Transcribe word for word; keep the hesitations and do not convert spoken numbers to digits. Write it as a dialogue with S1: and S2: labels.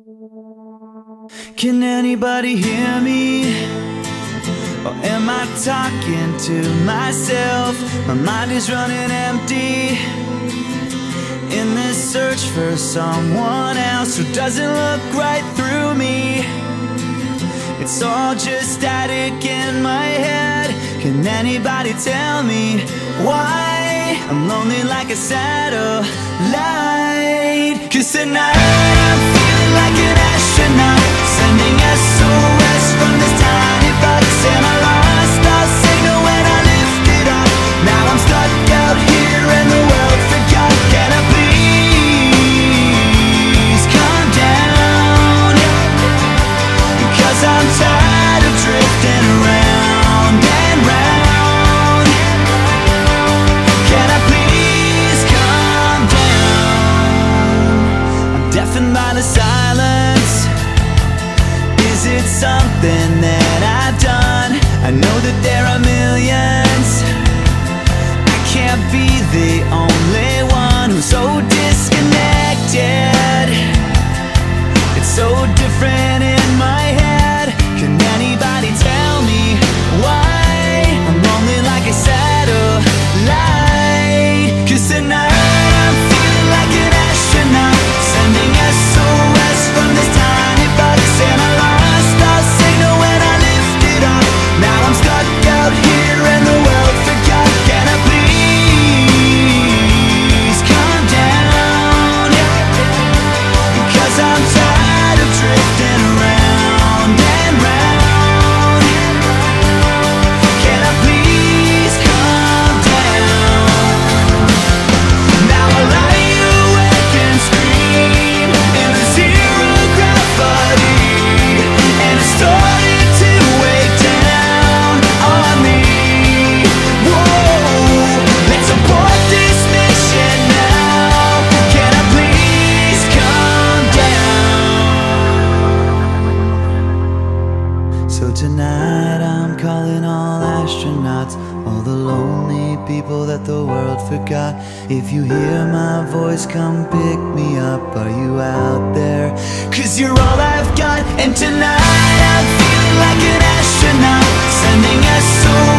S1: Can anybody hear me? Or am I talking to myself? My mind is running empty in this search for someone else who doesn't look right through me. It's all just static in my head. Can anybody tell me why I'm lonely like a satellite? 'Cause tonight I'm feeling like an astronaut, sending S O S from this tiny box. And I lost all signal when I lifted up. Now I'm stuck out here and the world forgot. Can I please calm down? 'Cause I'm tired of drifting round and round. Can I please calm down? I'm deafened by the silence. Is it something that I've done? I know that there are millions. I can't be the only one who's so disconnected. It's so different in my head. Can anybody tell me why I'm lonely like a satellite? 'Cause tonight I'm feeling like an astronaut, sending S O S from this tiny box. And I lost all signal when I lifted up. Now I'm stuck out here and the world forgot. Can I please calm down? 'Cause I'm tired of drifting round and round. Can I please calm down? Now I lie awake and scream in the zero gravity, and it started to weigh down on me. Whoa, let's abort this mission now. Can I please calm down? So tonight I'm calling all astronauts, all the lonely people that the world forgot. If you hear my voice, come pick me up. Are you out there? 'Cause you're all I've got. And tonight I'm feeling like an astronaut, sending S O S